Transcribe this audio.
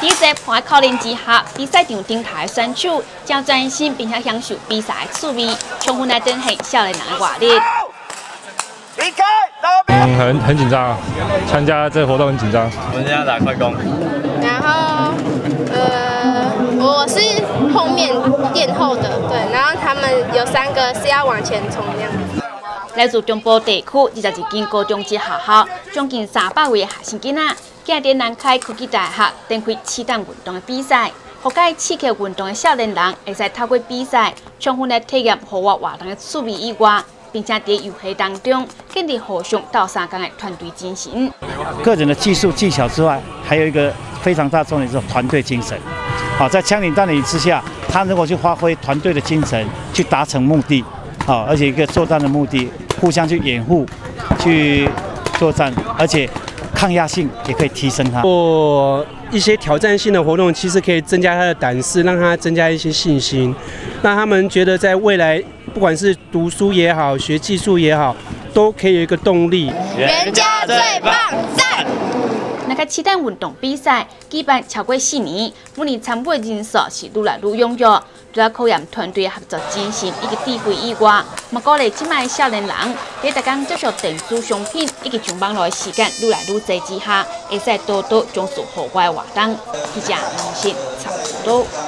第一盘考验之下，比赛场顶台选手将专心并且享受比赛的趣味，充分来展现少年人的活力。 很紧张，参加这个活动很紧张。 我们现在打快攻， 然后我是后面垫后的，对，然后他们有3个是要往前冲这样。 来自中部地区21间高中职学校，将近300位的学生囡仔，今日南开科技大学展开气弹运动的比赛，互介刺激运动的少年人会使透过比赛，充分来体验户外活动的趣味以外，并且在游戏当中建立互相斗相共的团队精神。 个人的技术技巧之外，还有一个非常大重点是团队精神。好，在枪林弹雨之下，他如果去发挥团队的精神，去达成目的，好，而且一个作战的目的，互相去掩护，去作战，而且抗压性也可以提升他。 做一些挑战性的活动，其实可以增加他的胆识，让他增加一些信心，让他们觉得在未来，不管是读书也好，学技术也好，都可以有一个动力。 原家最棒，赞！ 那个气弹运动比赛举办超过4年，每年参赛人数是愈来愈踊跃。除了考验团队合作精神以及智慧以外，嘛鼓励即卖少年人在逐工接触电子商品以及上网络的时间愈来愈多之下，会使多多从事户外活动。记者林信采报道。